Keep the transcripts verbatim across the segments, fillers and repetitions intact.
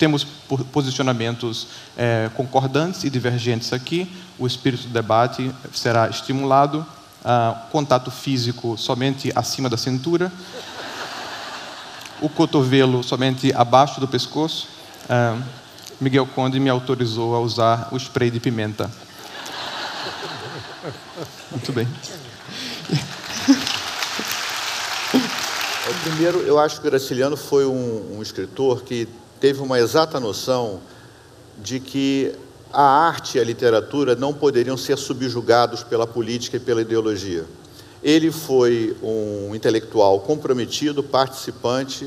temos posicionamentos é, concordantes e divergentes aqui. O espírito do debate será estimulado. Uh, contato físico somente acima da cintura. O cotovelo somente abaixo do pescoço. Uh, Miguel Conde me autorizou a usar o spray de pimenta. Muito bem. Primeiro, eu acho que o Graciliano foi um, um escritor que teve uma exata noção de que a arte e a literatura não poderiam ser subjugados pela política e pela ideologia. Ele foi um intelectual comprometido, participante.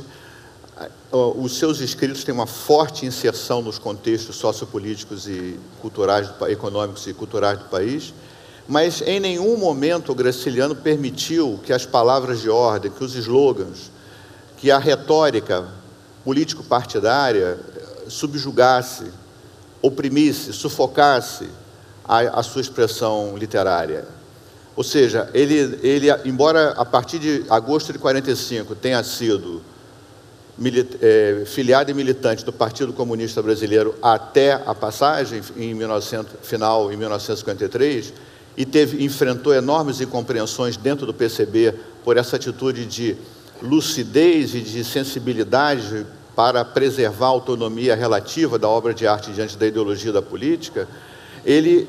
Os seus escritos têm uma forte inserção nos contextos sociopolíticos e culturais, econômicos e culturais do país, mas em nenhum momento o Graciliano permitiu que as palavras de ordem, que os slogans, que a retórica político-partidária subjugasse, oprimisse, sufocasse a, a sua expressão literária. Ou seja, ele, ele, embora a partir de agosto de quarenta e cinco tenha sido milit, é, filiado e militante do Partido Comunista Brasileiro até a passagem, em mil e novecentos, final em mil novecentos e cinquenta e três, e teve, enfrentou enormes incompreensões dentro do P C B por essa atitude de lucidez e de sensibilidade para preservar a autonomia relativa da obra de arte diante da ideologia da política. Ele,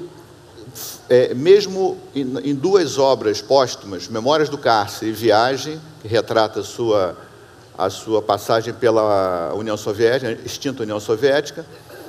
é, mesmo em, em duas obras póstumas, Memórias do Cárcere e Viagem, que retrata a sua, a sua passagem pela União Soviética, extinta União Soviética,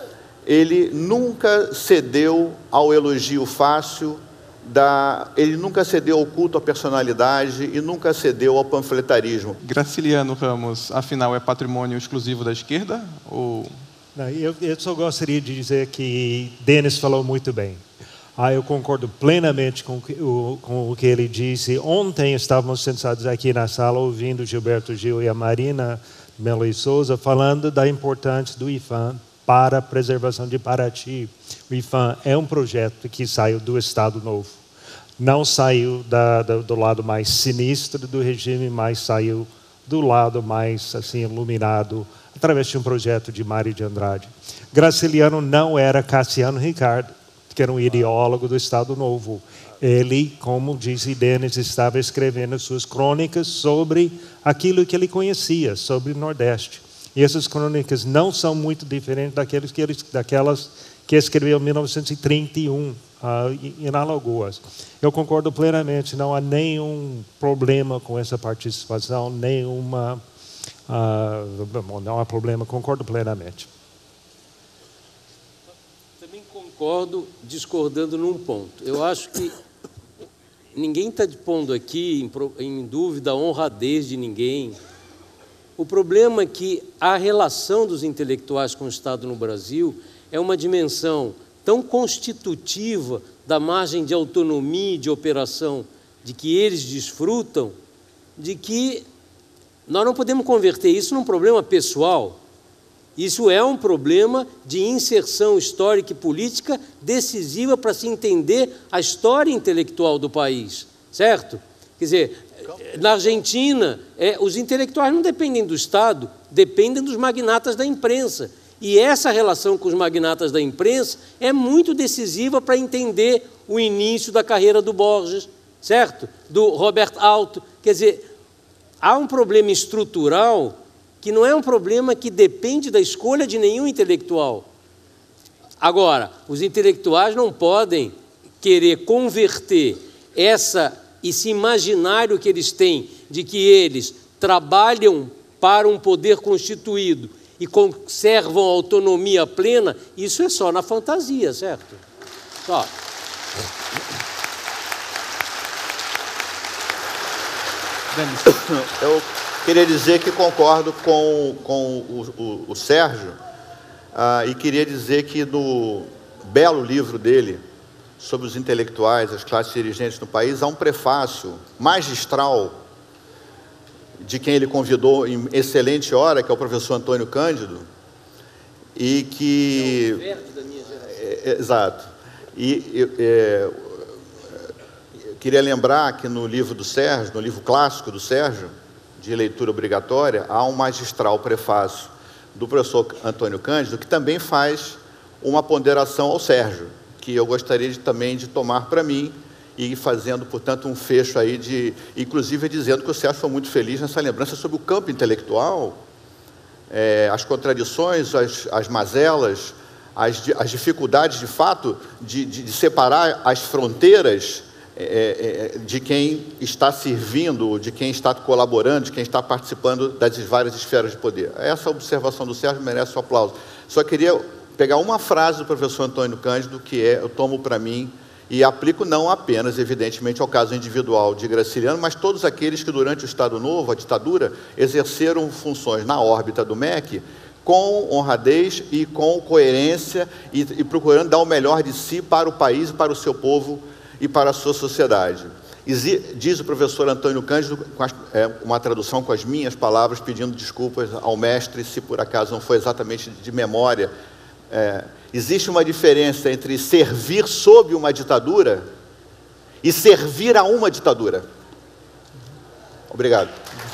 ele nunca cedeu ao elogio fácil, Da, ele nunca cedeu ao culto à personalidade e nunca cedeu ao panfletarismo. Graciliano Ramos, afinal, é patrimônio exclusivo da esquerda? Ou... Não, eu, eu só gostaria de dizer que Denis falou muito bem. Ah, eu concordo plenamente com o, com o que ele disse. Ontem estávamos sentados aqui na sala ouvindo Gilberto Gil e a Marina Melo e Souza falando da importância do I F A M para a preservação de Paraty. O I F A M é um projeto que saiu do Estado Novo. Não saiu da, da, do lado mais sinistro do regime, mas saiu do lado mais assim, iluminado, através de um projeto de Mário de Andrade. Graciliano não era Cassiano Ricardo, que era um ideólogo do Estado Novo. Ele, como disse Denis, estava escrevendo suas crônicas sobre aquilo que ele conhecia, sobre o Nordeste. E essas crônicas não são muito diferentes daqueles que ele, daquelas que escreveu em mil novecentos e trinta e um, uh, em Alagoas. Eu concordo plenamente, não há nenhum problema com essa participação, nenhuma... Uh, não há problema, concordo plenamente. Também concordo, discordando num ponto. Eu acho que ninguém está pondo aqui em, em dúvida a honradez de ninguém. O problema é que a relação dos intelectuais com o Estado no Brasil é uma dimensão tão constitutiva da margem de autonomia e de operação de que eles desfrutam, de que nós não podemos converter isso num problema pessoal. Isso é um problema de inserção histórica e política decisiva para se entender a história intelectual do país, certo? Quer dizer, na Argentina, é, os intelectuais não dependem do Estado, dependem dos magnatas da imprensa. E essa relação com os magnatas da imprensa é muito decisiva para entender o início da carreira do Borges, certo? Do Robert Alto. Quer dizer, há um problema estrutural que não é um problema que depende da escolha de nenhum intelectual. Agora, os intelectuais não podem querer converter essa, esse imaginário que eles têm de que eles trabalham para um poder constituído e conservam a autonomia plena, isso é só na fantasia, certo? Só. Eu queria dizer que concordo com, com o, o, o Sérgio ah, e queria dizer que no belo livro dele, sobre os intelectuais, as classes dirigentes no país, há um prefácio magistral de quem ele convidou em excelente hora, que é o professor Antônio Cândido, e que... É o verbo da minha geração. É, é, exato. E é, eu queria lembrar que no livro do Sérgio, no livro clássico do Sérgio, de leitura obrigatória, há um magistral prefácio do professor Antônio Cândido, que também faz uma ponderação ao Sérgio, que eu gostaria de, também de tomar para mim, e fazendo, portanto, um fecho aí de, inclusive dizendo que o Sérgio foi muito feliz nessa lembrança sobre o campo intelectual, é, as contradições, as, as mazelas, as, as dificuldades, de fato, de, de, de separar as fronteiras é, é, de quem está servindo, de quem está colaborando, de quem está participando das várias esferas de poder. Essa observação do Sérgio merece o aplauso. Só queria pegar uma frase do professor Antônio Cândido, que é, eu tomo para mim, e aplico não apenas, evidentemente, ao caso individual de Graciliano, mas todos aqueles que, durante o Estado Novo, a ditadura, exerceram funções na órbita do M E C, com honradez e com coerência, e, e procurando dar o melhor de si para o país, para o seu povo e para a sua sociedade. Diz o professor Antônio Cândido, com as, é, uma tradução com as minhas palavras, pedindo desculpas ao mestre, se por acaso não foi exatamente de memória. É, existe uma diferença entre servir sob uma ditadura e servir a uma ditadura. Obrigado.